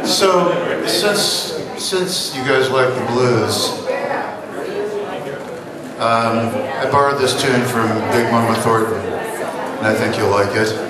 So, since you guys like the blues, I borrowed this tune from Big Mama Thornton, and I think you'll like it.